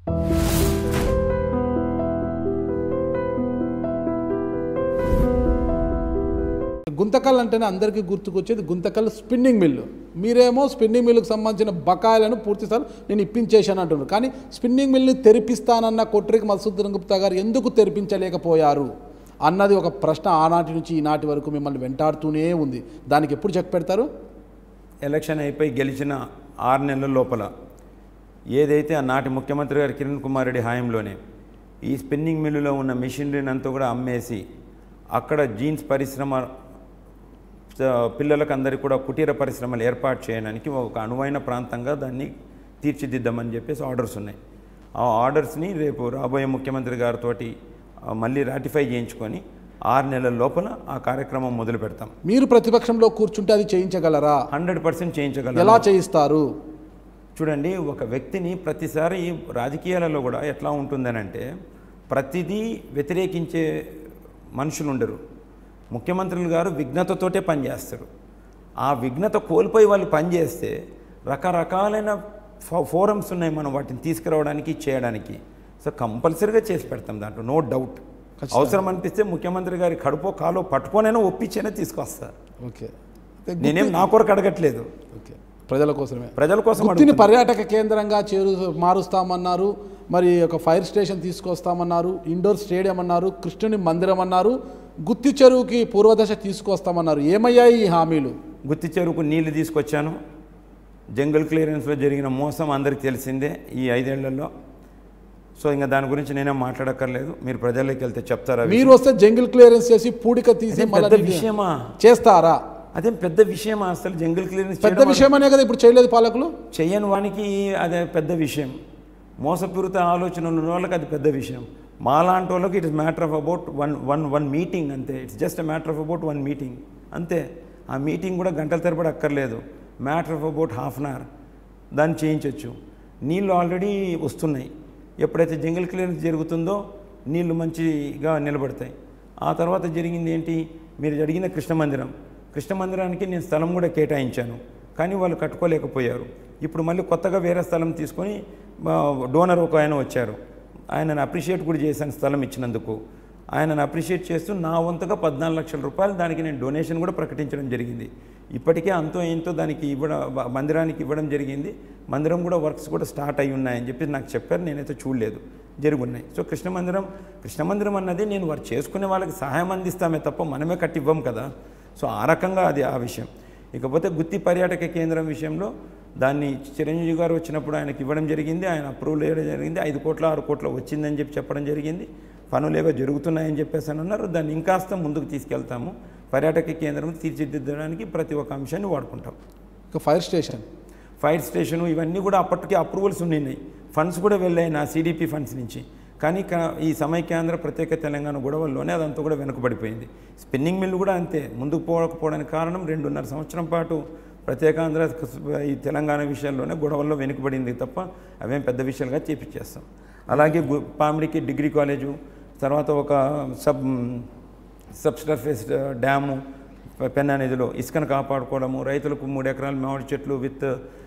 గుంతకల్ అంటేనే అందరికీ గుర్తుకొచ్చేది గుంతకల్ స్పిన్నింగ్ మిల్లు. మీరేమో స్పిన్నింగ్ మిల్లుకు సంబంధించిన బకాయిలను పూర్తిసారి నేను ఇప్పించేశాను అంటున్నారు. కానీ స్పిన్నింగ్ మిల్ని తెరిపిస్తానన్న కొట్టికి మధుసూదన్ గుప్తా గారు ఎందుకు తెరిపించలేకపోయారు అన్నది ఒక ప్రశ్న ఆనాటి నుంచి ఈనాటి వరకు మిమ్మల్ని వెంటాడుతూనే ఉంది. దానికి ఎప్పుడు చెక్ పెడతారు? ఎలక్షన్ అయిపోయి గెలిచిన 6 నెలల లోపల ఏదైతే ఆనాటి ముఖ్యమంత్రి గారు కిరణ్ కుమార్ రెడ్డి హాయంలోనే ఈ స్పిన్నింగ్ మిల్లులో ఉన్న మెషినరీని అంతా కూడా అమ్మేసి అక్కడ జీన్స్ పరిశ్రమ పిల్లలకు అందరికీ కూడా కుటీర పరిశ్రమలు ఏర్పాటు చేయడానికి ఒక అనువైన ప్రాంతంగా దాన్ని తీర్చిదిద్దామని చెప్పేసి ఆర్డర్స్ ఉన్నాయి. ఆ ఆర్డర్స్ని రేపు రాబోయే ముఖ్యమంత్రి గారితో మళ్ళీ రాటిఫై చేయించుకొని 6 నెలల లోపల ఆ కార్యక్రమం మొదలు పెడతాం. మీరు ప్రతిపక్షంలో కూర్చుంటే అది చేయించగలరా? 100% చేయించగలరు. ఎలా చేయిస్తారు? చూడండి, ఒక వ్యక్తిని ప్రతిసారి రాజకీయాలలో కూడా ఎట్లా ఉంటుందనంటే ప్రతిదీ వ్యతిరేకించే మనుషులు ఉండరు. ముఖ్యమంత్రులు గారు విఘ్నతతోటే పనిచేస్తారు. ఆ విఘ్నత కోల్పోయి వాళ్ళు పనిచేస్తే రకరకాలైన ఫోరమ్స్ ఉన్నాయి మనం వాటిని తీసుకురావడానికి చేయడానికి. సో కంపల్సరీగా చేసి పెడతాం, దాంట్లో నో డౌట్. అవసరం అనిపిస్తే ముఖ్యమంత్రి గారి కడుపో కాలో పట్టుకోనైనా ఒప్పించైనా తీసుకొస్తారు. ఓకే, నేనేం నా కొరకు అడగట్లేదు. ఓకే, ప్రజల కోసమే. ప్రజల కోసం. గుత్తిని పర్యాటక కేంద్రంగా మారుస్తామన్నారు, మరి ఒక ఫైర్ స్టేషన్ తీసుకొస్తామన్నారు, ఇండోర్ స్టేడియం అన్నారు, కృష్ణుని మందిరం అన్నారు, గుత్తి చెరువుకి పూర్వదశ తీసుకొస్తామన్నారు. ఏమయ్యాయి ఈ హామీలు? గుత్తి చెరువుకు నీళ్లు తీసుకొచ్చాను. జంగల్ క్లియరెన్స్లో జరిగిన మోసం అందరికీ తెలిసిందే ఈ 5 ఏళ్లలో. సో ఇంకా దాని గురించి నేనే మాట్లాడక్కర్లేదు, మీరు ప్రజల్లోకి వెళ్తే చెప్తారా? మీరు వస్తే జంగిల్ క్లియరెన్స్ చేసి పూడిక తీసి పెద్ద విషయమా చేస్తారా? అదేం పెద్ద విషయమా? అసలు జంగిల్ క్లియరెన్స్ పెద్ద విషయమనే కదా ఇప్పుడు చేయలేదు పాలకులు. చేయని వానికి అదే పెద్ద విషయం. మోసపూరిత ఆలోచనలు ఉన్న వాళ్ళకి అది పెద్ద విషయం. మాలాంటి వాళ్ళకి it is matter of about one meeting అంతే. It's just matter of about 1 meeting అంతే. ఆ మీటింగ్ కూడా గంటల తరబడి అక్కర్లేదు, matter of about ½ an hour దాన్ని చేయించవచ్చు. నీళ్ళు ఆల్రెడీ వస్తున్నాయి. ఎప్పుడైతే జంగిల్ క్లియరెన్స్ జరుగుతుందో నీళ్లు మంచిగా నిలబడతాయి. ఆ తర్వాత జరిగింది ఏంటి? మీరు అడిగిన కృష్ణ మందిరానికి నేను స్థలం కూడా కేటాయించాను, కానీ వాళ్ళు కట్టుకోలేకపోయారు. ఇప్పుడు మళ్ళీ కొత్తగా వేరే స్థలం తీసుకొని డోనర్ ఒక ఆయన వచ్చారు. ఆయనను అప్రిషియేట్ కూడా చేశాను స్థలం ఇచ్చినందుకు. ఆయనను అప్రిషియేట్ చేస్తూ నా వంతుగా 14 లక్షల రూపాయలు దానికి నేను డొనేషన్ కూడా ప్రకటించడం జరిగింది. ఇప్పటికే అంతో ఎంతో దానికి మందిరానికి ఇవ్వడం జరిగింది. మందిరం కూడా వర్క్స్ కూడా స్టార్ట్ అయి ఉన్నాయని చెప్పి నాకు చెప్పారు. నేనైతే చూడలేదు, జరుగున్నాయి. సో కృష్ణ మందిరం అన్నది నేను వారు చేసుకునే వాళ్ళకి సహాయం అందిస్తామే తప్ప మనమే కట్టి ఇవ్వం కదా. సో ఆ రకంగా అది ఆ విషయం. ఇకపోతే గుత్తి పర్యాటక కేంద్రం విషయంలో దాన్ని చిరంజీవి గారు వచ్చినప్పుడు ఆయనకి ఇవ్వడం జరిగింది. ఆయన అప్రూవల్ చేయడం జరిగింది. 5 కోట్ల 6 కోట్ల వచ్చిందని చెప్పి చెప్పడం జరిగింది. పనులేవో జరుగుతున్నాయని చెప్పేసి అని అన్నారు. దాన్ని ఇంకాస్త ముందుకు తీసుకెళ్తాము. పర్యాటక కేంద్రం తీర్చిదిద్దడానికి ప్రతి ఒక్క అంశాన్ని వాడుకుంటాం. ఇక ఫైర్ స్టేషను ఇవన్నీ కూడా అప్పటికి అప్రూవల్స్ ఉన్నాయి. ఫండ్స్ కూడా వెళ్ళాయి నా CDP ఫండ్స్ నుంచి. కానీ ఈ సమైక్యాంధ్ర ప్రత్యేక తెలంగాణ గొడవల్లోనే అదంతా కూడా వెనుకబడిపోయింది. స్పిన్నింగ్ మిల్లు కూడా అంతే ముందుకు పోవడానికి కారణం 2.5 సంవత్సరం పాటు ప్రత్యేకాంధ్ర ఈ తెలంగాణ విషయాల్లోనే గొడవల్లో వెనుకబడింది తప్ప అవేం పెద్ద విషయాలుగా చేపించేస్తాం. అలాగే పామిడికి డిగ్రీ కాలేజు, తర్వాత ఒక సబ్స్టర్ఫేస్ డ్యాము పెన్నా నదిలో ఇసుకను కాపాడుకోవడము, రైతులకు 3 ఎకరాల మామిడి చెట్లు విత్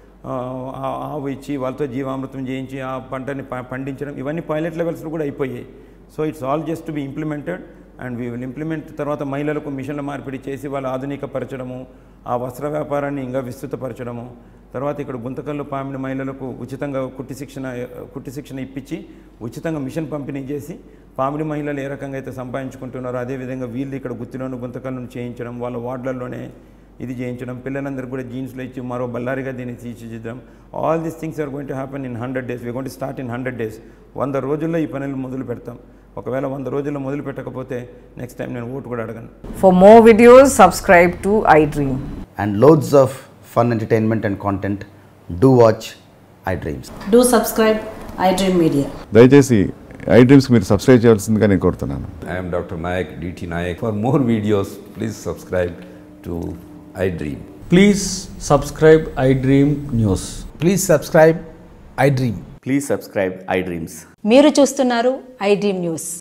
ఆవు ఇచ్చి వాళ్ళతో జీవామృతం చేయించి ఆ పంటని పండించడం, ఇవన్నీ పైలట్ లెవెల్స్లో కూడా అయిపోయాయి. So it's all just to be implemented and we will implement. తర్వాత మహిళలకు మిషన్ల మార్పిడి చేసి వాళ్ళు ఆధునికపరచడము, ఆ వస్త్ర వ్యాపారాన్ని ఇంకా విస్తృతపరచడము, తర్వాత ఇక్కడ గుంతకల్లు పామిడి మహిళలకు ఉచితంగా కుట్టి శిక్షణ ఇప్పించి ఉచితంగా మిషన్ పంపిణీ చేసి పామిడి మహిళలు ఏ రకంగా అయితే సంపాదించుకుంటున్నారో అదేవిధంగా వీళ్ళు ఇక్కడ గుత్తిలోను గుంతకల్లును చేయించడం, వాళ్ళ వార్డులలోనే ఇది చేయించడం, పిల్లలందరికీ కూడా జీన్స్లో ఇచ్చి మరో బల్లారిగా దీన్ని తీర్చిదిద్దడం. All these things are going to happen in 100 days. We going to start in 100 days. 100 రోజుల్లో ఈ పనులు మొదలు పెడతాం. ఒకవేళ 100 రోజుల్లో మొదలు పెట్టకపోతే నెక్స్ట్ టైం నేను ఓటు కూడా అడగను. For more videos, subscribe to iDream. And loads of fun entertainment and content. Do watch iDreams. Do subscribe iDreamMedia. దయచేసి iDreams మీరు సబ్స్క్రైబ్ చేయాల్సిందిగా నేను కోరుతున్నాను. I am Dr. Nayak, DT Nayak. For more videos, please subscribe to iDream. Please subscribe iDream News. Please subscribe iDream. Please subscribe iDreams. మీరు చూస్తున్నారు iDream News.